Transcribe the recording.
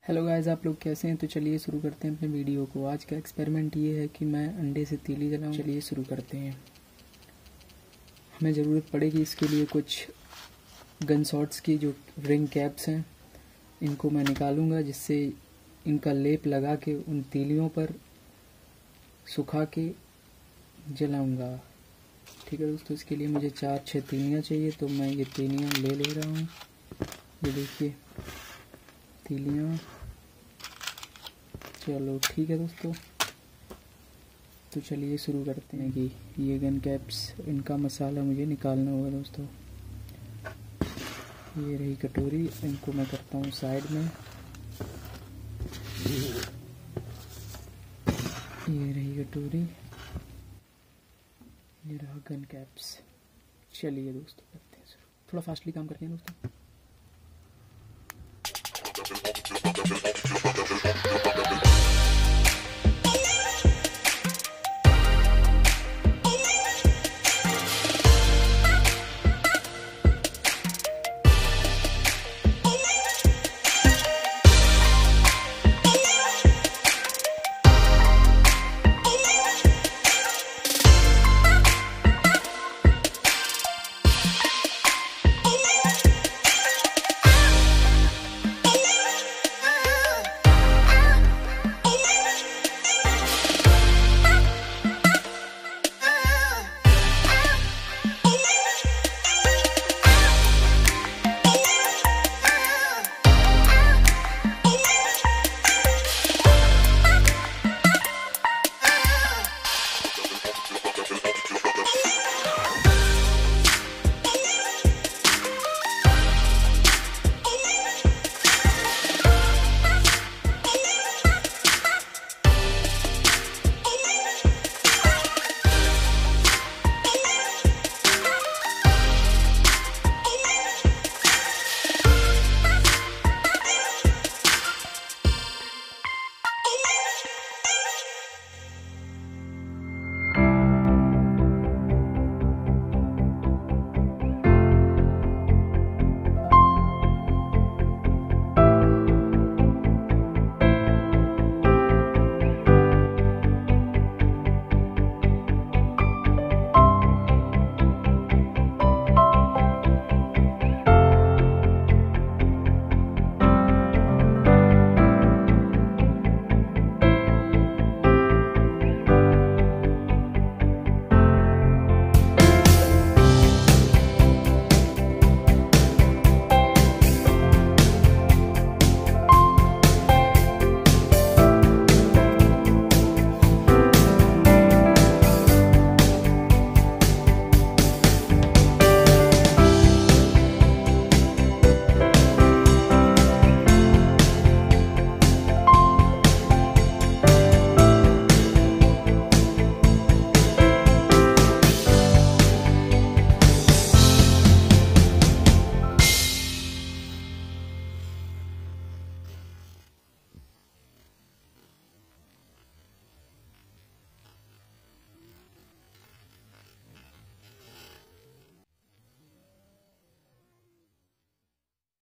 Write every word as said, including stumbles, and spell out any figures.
Hello guys, आप लोग कैसे हैं। तो चलिए शुरू करते हैं अपने वीडियो को। आज का एक्सपेरिमेंट ये है कि मैं अंडे से तीली जलाऊं। चलिए शुरू करते हैं। हमें ज़रूरत पड़ेगी इसके लिए कुछ गन शॉट्स की, जो रिंग कैप्स हैं। इनको मैं निकालूंगा, जिससे इनका लेप लगा के उन तीलियों पर सुखा के जलाऊंगा। ठीक है दोस्तों, इसके लिए मुझे चार छः तीलियाँ चाहिए, तो मैं ये तीलियाँ ले ले रहा हूँ। ये देखिए तीलियाँ। चलो ठीक है दोस्तों, तो चलिए शुरू करते हैं कि ये गन कैप्स, इनका मसाला मुझे निकालना होगा दोस्तों। ये रही कटोरी, इनको मैं करता हूँ साइड में। ये रही कटोरी, ये रहा गन कैप्स। चलिए दोस्तों करते हैं शुरू। थोड़ा फास्टली काम करते हैं दोस्तों।